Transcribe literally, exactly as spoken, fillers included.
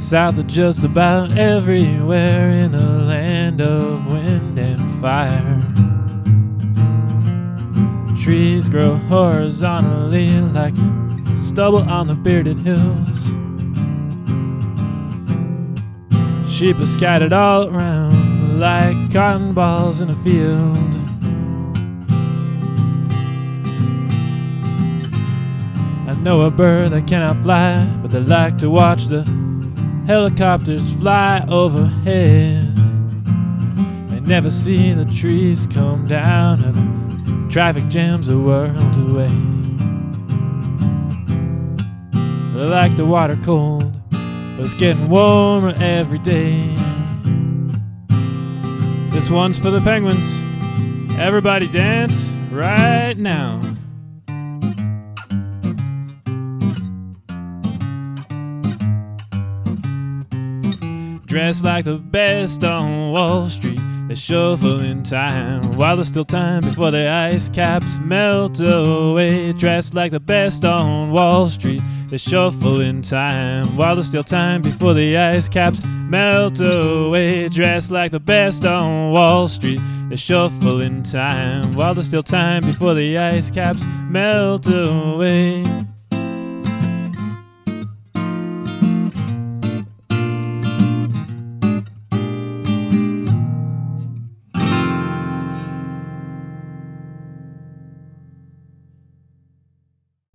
south of just about everywhere in a land of wind and fire. Trees grow horizontally like stubble on the bearded hills. Sheep are scattered all around like cotton balls in a field. I know a bird that cannot fly, but they like to watch the helicopters fly overhead. They never see the trees come down or the traffic jams a world away. They like the water cold, but it's getting warmer every day. This one's for the penguins. Everybody dance right now. Dressed like the best on Wall Street, they shuffle in time while there's still time before the ice caps melt away. Dressed like the best on Wall Street, they shuffle in time while there's still time before the ice caps melt away. Dressed like the best on Wall Street, they shuffle in time while there's still time before the ice caps melt away.